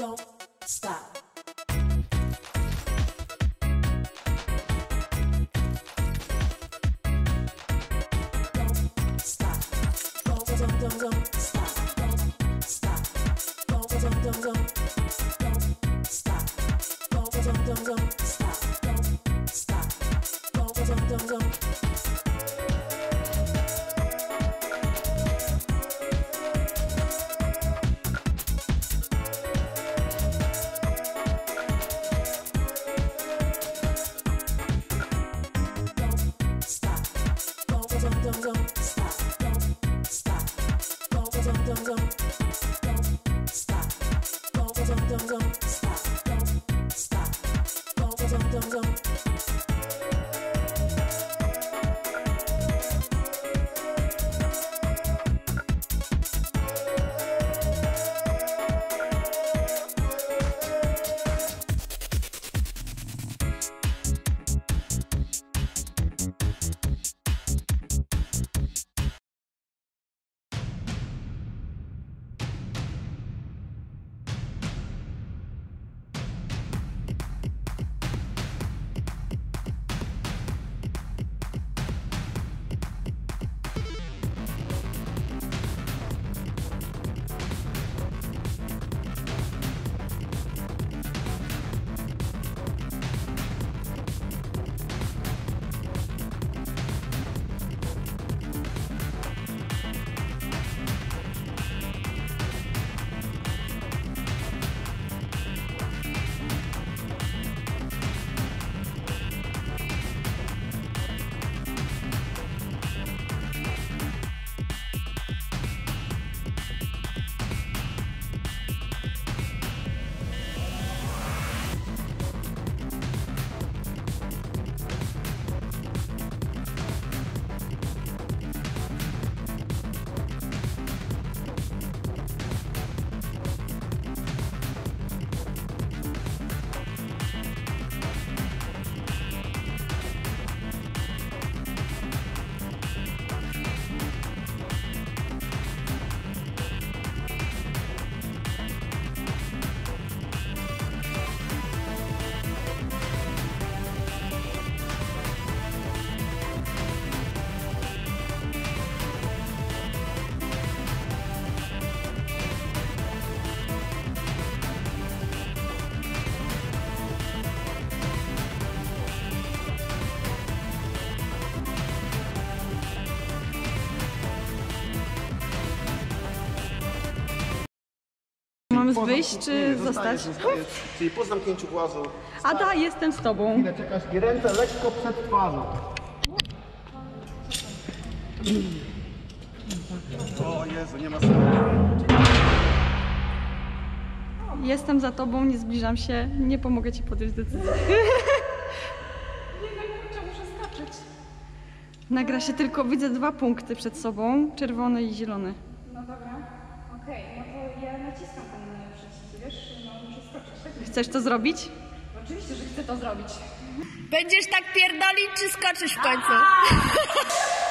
don't stop. Mamy wyjść czy zostać? Czyli po zamknięciu głazu. Ada, jestem z tobą. Chwilę czekasz i ręce lekko przed twarzą. O Jezu, nie ma sensu. Jestem za tobą, nie zbliżam się, nie pomogę ci podjąć decyzji. Nie wiem, kurczę, muszę skoczyć. Nagra się tylko, widzę 2 punkty przed sobą, czerwony i zielony. No dobra, okej, no to ja naciskam ten przycisk, wiesz, no muszę skoczyć. Chcesz to zrobić? Oczywiście, że chcę to zrobić. Będziesz tak pierdolić, czy skoczysz w końcu?